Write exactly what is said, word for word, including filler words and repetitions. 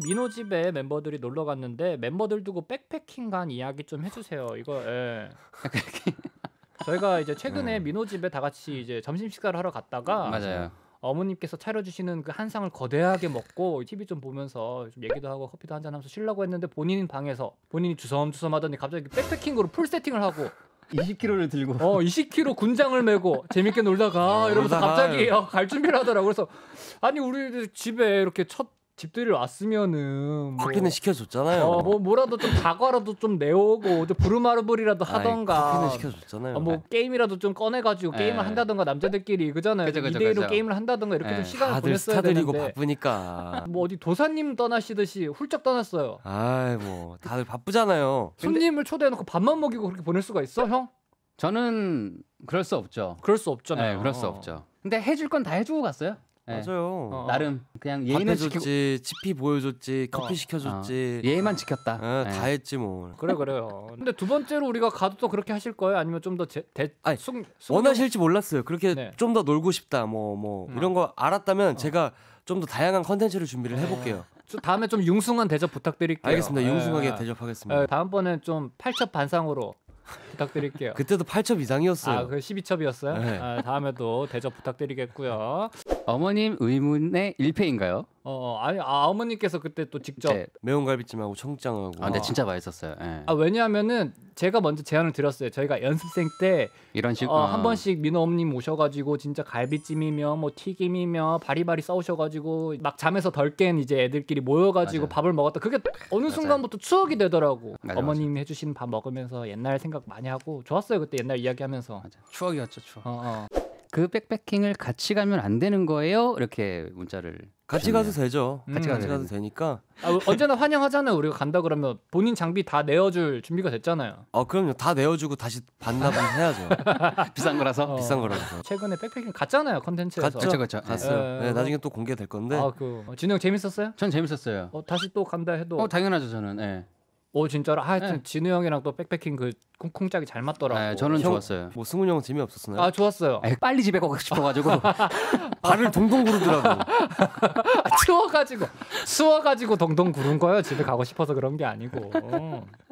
민호 집에 멤버들이 놀러 갔는데 멤버들 두고 백패킹 간 이야기 좀 해주세요. 이거 예. 저희가 이제 최근에 음. 민호 집에 다 같이 이제 점심 식사를 하러 갔다가 맞아요. 어머님께서 차려주시는 그 한 상을 거대하게 먹고 티비 좀 보면서 좀 얘기도 하고 커피도 한잔 하면서 쉬려고 했는데 본인 방에서 본인이 주섬주섬 하더니 갑자기 백패킹으로 풀 세팅을 하고 이십 킬로그램를 들고 어 이십 킬로그램 군장을 메고 재밌게 놀다가 이러면서 놀다가 갑자기 어, 갈 준비를 하더라고. 그래서 아니 우리 집에 이렇게 첫 집들이를 왔으면은 뭐, 커피는 시켜줬잖아요. 어, 뭐 뭐라도 좀 다과라도 좀 내오고 좀 부르마르블이라도 하던가. 아이, 커피는 시켜줬잖아요. 어, 뭐 게임이라도 좀 꺼내가지고 네. 게임을 한다던가 남자들끼리 그잖아요. 그죠, 그죠, 이 대이로 그죠. 게임을 한다던가 이렇게 네. 좀 시간을 다들 보냈어야 스타들이고 되는데 바쁘니까. 뭐 어디 도사님 떠나시듯이 훌쩍 떠났어요. 아이 뭐 다들 바쁘잖아요. 손님을 초대해놓고 밥만 먹이고 그렇게 보낼 수가 있어, 형? 저는 그럴 수 없죠. 그럴 수 없잖아요. 네, 그럴 수 없죠. 근데 해줄 건 다 해주고 갔어요. 네. 맞아요. 어. 나름 그냥 밥 예의는 지키고 해줬지, 치피 보여줬지, 커피 어. 시켜줬지. 어, 예의만 지켰다. 예, 네. 다 했지 뭐. 그래 그래요. 근데 두 번째로 우리가 가도 또 그렇게 하실 거예요? 아니면 좀 더 대 아니, 숙 원하실지 몰랐어요. 그렇게 네. 좀 더 놀고 싶다, 뭐 뭐 음. 이런 거 알았다면 어. 제가 좀 더 다양한 컨텐츠를 준비를 해볼게요. 저 다음에 좀 융숭한 대접 부탁드릴게요. 알겠습니다. 융숭하게 예. 대접하겠습니다. 예, 다음번엔 좀 팔첩 반상으로 부탁드릴게요. 그때도 팔 첩 이상이었어요. 아, 그 십이 첩이었어요? 네. 아, 다음에도 대접 부탁드리겠고요. 어머님 의문의 일 패인가요? 어, 아니, 아, 어머니께서 그때 또 직접. 네. 매운 갈비찜하고 청국장하고. 아, 근데 진짜 맛있었어요. 예. 아, 왜냐하면은 제가 먼저 제안을 드렸어요. 저희가 연습생 때 이런 식. 어, 한 번씩 민호 어머님 오셔가지고 진짜 갈비찜이며 뭐 튀김이며 바리바리 싸우셔가지고 막 잠에서 덜 깬 이제 애들끼리 모여가지고 맞아요. 밥을 먹었다. 그게 어느 순간부터 추억이 되더라고. 맞아, 어머님이 해주신 밥 먹으면서 옛날 생각 많이 하고 좋았어요. 그때 옛날 이야기하면서. 맞아. 추억이었죠, 추억. 어, 어. 그 백패킹을 같이 가면 안 되는 거예요? 이렇게 문자를 같이 주셨네요. 가도 되죠. 음. 같이 가도 가도 되니까. 아, 언제나 환영하잖아요. 우리가 간다 그러면 본인 장비 다 내어줄 준비가 됐잖아요. 어 그럼요. 다 내어주고 다시 반납은 해야죠. 비싼 거라서. 어. 비싼 거라서. 최근에 백패킹 갔잖아요. 컨텐츠에서. 갔죠? 그쵸, 그쵸. 갔어요. 예. 네, 나중에 또 공개될 건데. 아, 그 어, 진우 형 재밌었어요? 전 재밌었어요. 어, 다시 또 간다 해도. 어, 당연하죠, 저는. 예. 오 진짜로 하여튼 네. 진우 형이랑 또 백패킹 그 콩콩짝이 잘 맞더라고. 네, 저는 형, 좋았어요. 뭐 승훈 형은 재미없었나요? 아 좋았어요. 에이, 빨리 집에 가고 싶어가지고. 발을 동동 구르더라고. 아, 추워가지고 추워가지고 동동 구른 거예요. 집에 가고 싶어서 그런 게 아니고.